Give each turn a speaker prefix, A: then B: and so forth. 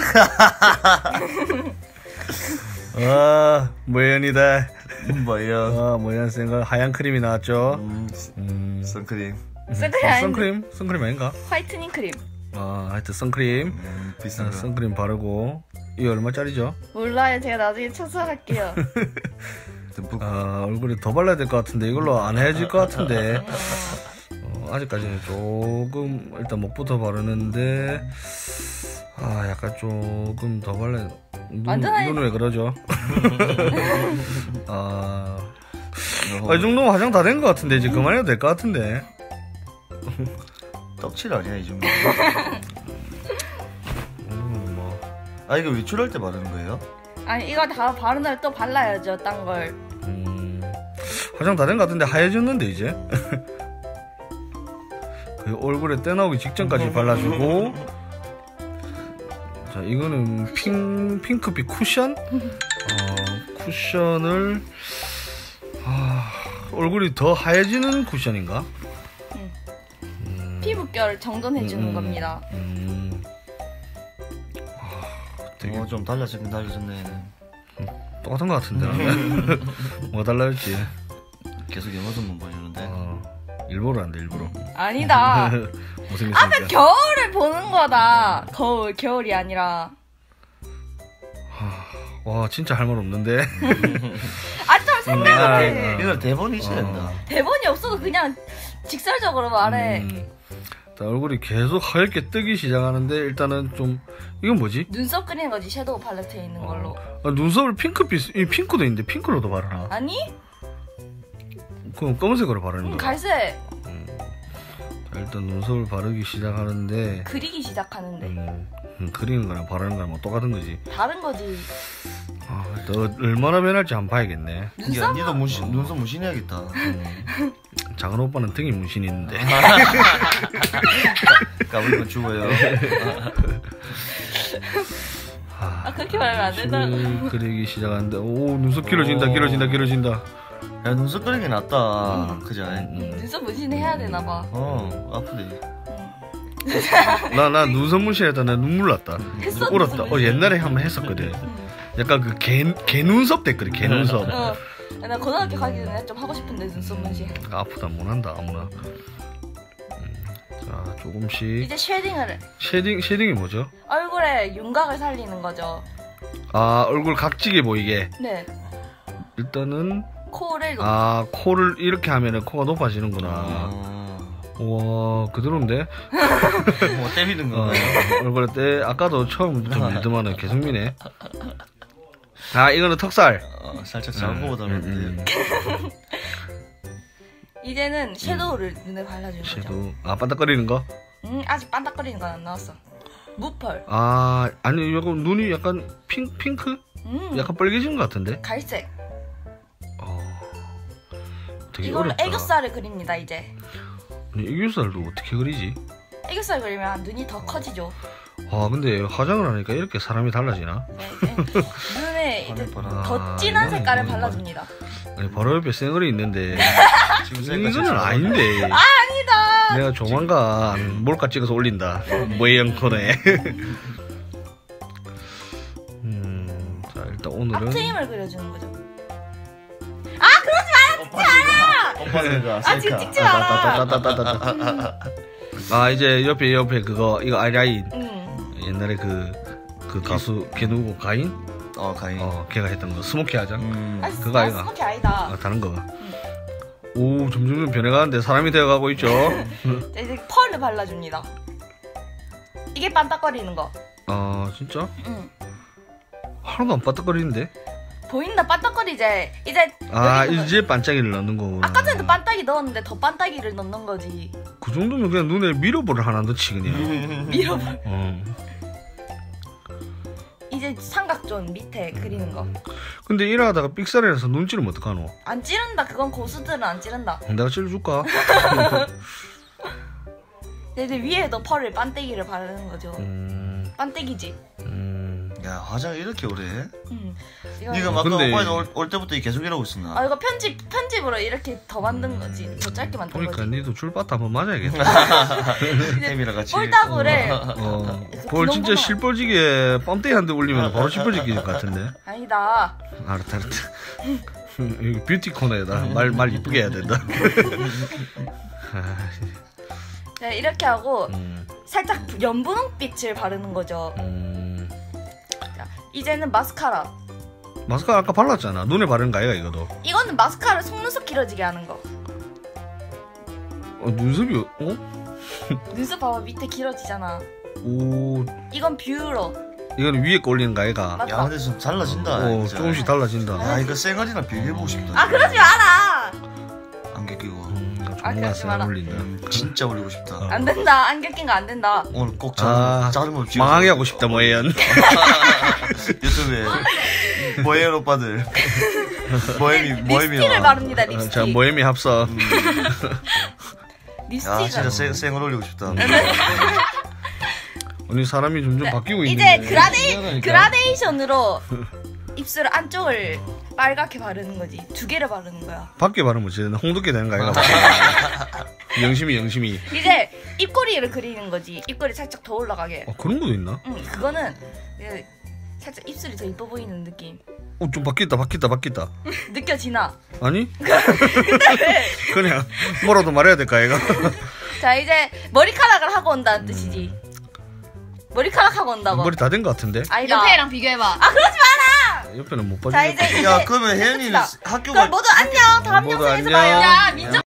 A: 모연이다.
B: 모연.
A: 모연 생각 하얀 크림이 나왔죠.
B: 선크림.
A: 선크림 아닌가?
C: 화이트닝 크림.
A: 하여튼 선크림.
B: 비싼 거.
A: 선크림 바르고. 이게 얼마짜리죠?
C: 몰라요. 제가 나중에 추천할게요.
A: 얼굴에 더 발라야 될 것 같은데 이걸로 안 해질 것 같은데. 아직까지는 조금 일단 목부터 바르는데 약간 조금 더 발라야. 눈은 왜 그러죠? 이 정도면 화장 다 된 것 같은데 이제 그만해도 될 것 같은데.
B: 떡칠 아니야 이 정도? 이거 외출할 때 바르는 거예요?
C: 아니 이거 다 바른 다음에 또 발라야죠. 딴 걸.
A: 화장 다 된 것 같은데 하얘졌는데 이제. 그 얼굴에 때 나오기 직전까지 발라주고. 자 이거는 핑크빛 쿠션. 쿠션을 얼굴이 더 하얘지는 쿠션인가?
C: 피부결 정돈해주는 겁니다.
B: 되게 좀 달라졌긴 달라졌네.
A: 똑같은 것 같은데. 뭐가 달라졌지?
B: 계속 옆모습만 보여주는데.
A: 일부러 안 돼, 일부러.
C: 아니다. 앞에 겨울을 보는 거다. 겨울이 아니라.
A: 와 진짜 할 말 없는데.
C: 좀 생각을 해.
B: 이거 대본이 있어야 된다.
C: 대본이 없어도 그냥 직설적으로 말해.
A: 얼굴이 계속 하얗게 뜨기 시작하는데 일단은 좀 이건 뭐지?
C: 눈썹 그리는 거지. 섀도우 팔레트에 있는 걸로.
A: 눈썹을 핑크빛, 이 핑크도 있는데 핑크로도 바르나?
C: 아니?
A: 그럼 검은색으로 바르는 거야?
C: 갈색.
A: 자, 일단 눈썹을 바르기 시작하는데
C: 그리기 시작하는데.
A: 그리는 거랑 바르는 거랑 뭐 똑같은 거지.
C: 다른 거지.
A: 일단 얼마나 변할지 한번 봐야겠네.
B: 야, 니도 눈썹 무신해야겠다.
A: 작은 오빠는 등에 문신이 있는데.
B: 까불면 죽어요.
C: 그렇게 말하면 안 된다.
A: 그리기 시작하는데 오 눈썹 길어진다.
B: 야 눈썹 그리기 낫다. 그죠?
C: 눈썹 문신 해야 되나 봐.
B: 아프대.
A: 나 눈썹 문신했다. 나 눈물 났다. 울었다. 옛날에 한번 했었거든. 약간 그 개 눈썹 됐거든. 개 눈썹.
C: 나 고등학교 가기 전에 좀 하고 싶은데 눈썹 문신.
A: 아프다 못한다 아무나. 자 조금씩.
C: 이제 쉐딩을.
A: 쉐딩이 뭐죠?
C: 얼굴에 윤곽을 살리는 거죠.
A: 얼굴 각지게 보이게.
C: 네.
A: 일단은
C: 코를
A: 코를 이렇게 하면은 코가 높아지는구나. 와 그대로인데?
B: 뭐 때리는 거.
A: 얼굴에 때 아까도 처음 좀 믿으면은 계속 미네. 이거는 턱살.
B: 살짝 잘보고 닮았는데.
C: 이제는 섀도우를 눈에 발라주는 거죠.
A: 섀도우. 반짝거리는 거?
C: 아직 반짝거리는 건 안 나왔어. 무펄.
A: 아니 약간 눈이 약간 핑크? 약간 빨개진 것 같은데?
C: 갈색.
A: 되게
C: 이걸로
A: 어렵다.
C: 애교살을 그립니다 이제.
A: 애교살도 어떻게 그리지?
C: 애교살 그리면 눈이 더 커지죠.
A: 근데 화장을 하니까 이렇게 사람이 달라지나?
C: 네. 눈에 이제 더 진한 색깔을 발라줍니다.
A: 아니 바로 옆에 쌩얼이 있는데
B: 지금
A: 이거는 아닌데.
C: 아니다.
A: 내가 조만간 몰카 찍어서 올린다. 모해영 코너에. 자 일단 오늘은
C: 앞트임을 그려주는 거죠. 그러지 마라. 찍지 마라. 지금 찍지 마라.
A: 이제 옆에 그거 이거 아이라인. 옛날에 그 가수 걔 누구 가인?
B: 가인.
A: 걔가 했던 거 스모키 화장.
C: 그거 아이가. 스모키 아니다.
A: 다른 거가. 오 점점 변해가는데 사람이 되어가고 있죠.
C: 이제 펄을 발라줍니다. 이게 반짝거리는 거.
A: 진짜? 하나도 안 반짝거리는데?
C: 보인다 반짝거리지. 이제
A: 이제 반짝이를 넣는 거구나.
C: 아까 전에도 반짝이 넣었는데 더 반짝이를 넣는 거지.
A: 그 정도면 그냥 눈에 미러볼을 하나 넣지 그냥.
C: 미러볼. 이제 삼각존 밑에 그리는 거.
A: 근데 이러다가 삑사리라서 눈 찌르면 어떡하노?
C: 안 찌른다. 그건 고수들은 안 찌른다.
A: 내가 찔러줄까?
C: 이제 위에도 펄을 반때기를 바르는 거죠. 반때기지.
B: 야 화장 이렇게 오래 해?
C: 이거
B: 네가 막
A: 근데-
B: 오빠한테 올 때부터 계속 이러고 있었나?
C: 아 이거 편집으로 이렇게 더 만든 거지. 더 짧게 만든
A: 그러니까
C: 거지.
A: 니도 줄바타 한번 맞아야겠다.
B: 햄이랑 같이.
C: 꼴다구를
A: 그걸 진짜 실버지게 뻔데기 한 대 올리면 바로 실버지게 것 같은데.
C: 아니다.
A: 알았다. 여기 뷰티 코너에다 말 이쁘게 해야 된다.
C: 네, 이렇게 하고 살짝 연분홍빛을 바르는 거죠. 자, 이제는 마스카라.
A: 마스카라 아까 발랐잖아. 눈에 바른 거야 이거도.
C: 이거는 마스카라 속눈썹 길어지게 하는 거.
A: 눈썹이
C: 눈썹 봐봐 밑에 길어지잖아.
A: 오
C: 이건 뷰러.
A: 이거는 위에 거 올리는 거 아이가.
C: 맞다.
B: 야 근데 좀 달라진다. 진짜.
A: 조금씩 달라진다.
B: 야 이거 쌩얼이랑 비교해보고 싶다.
C: 아 그러지 마라.
B: 안개 끼고.
A: 정말
C: 그러지 마라.
A: 잘 어울린다.
B: 진짜 올리고 싶다.
C: 안 된다. 안경 낀 거 안 된다.
B: 오늘 꼭
A: 아,
B: 자르면
A: 망하게 하고 싶다 뭐예요.
B: 유튜브에 모엠 오빠들 모엠이
C: 립스틱을 바릅니다. 립스틱.
A: 자 모엠이 합서.
B: 야
C: 립스틱을.
B: 진짜 쌩얼 올리고 싶다.
A: 아니 사람이 점점 바뀌고
C: 이제
A: 있는데.
C: 그라데이션으로 입술 안쪽을 빨갛게 바르는 거지. 두 개를 바르는 거야.
A: 밖에 바르면 진짜 홍두깨 되는 거 아이가. 영심이.
C: 이제 입꼬리를 그리는 거지. 입꼬리 살짝 더 올라가게.
A: 그런 것도 있나?
C: 응, 그거는 이제 살짝 입술이 더 이뻐 보이는 느낌.
A: 좀 바뀌었다.
C: 느껴지나?
A: 아니? 그냥 뭐라도 말해야 될까 아이가.
C: 자, 이제 머리카락을 하고 온다는 뜻이지. 머리카락 하고 온다고.
A: 머리 다 된 것 같은데?
C: 아니다.
D: 옆에랑 비교해봐.
C: 아, 그러지 마라!
A: 옆에는 못
C: 자,
A: 봐주겠다.
C: 이제
B: 야 그러면 혜연이는
C: 그럼
B: 학교가
C: 모두 안녕. 다음
A: 모두
C: 영상에서
A: 안녕.
C: 봐요.
D: 야 민정.